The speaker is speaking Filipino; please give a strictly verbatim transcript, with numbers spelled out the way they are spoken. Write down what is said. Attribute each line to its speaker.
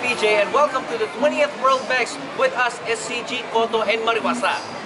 Speaker 1: P J and welcome to the twentieth WorldBEX. With us is C G, Koto, and Mariwasa.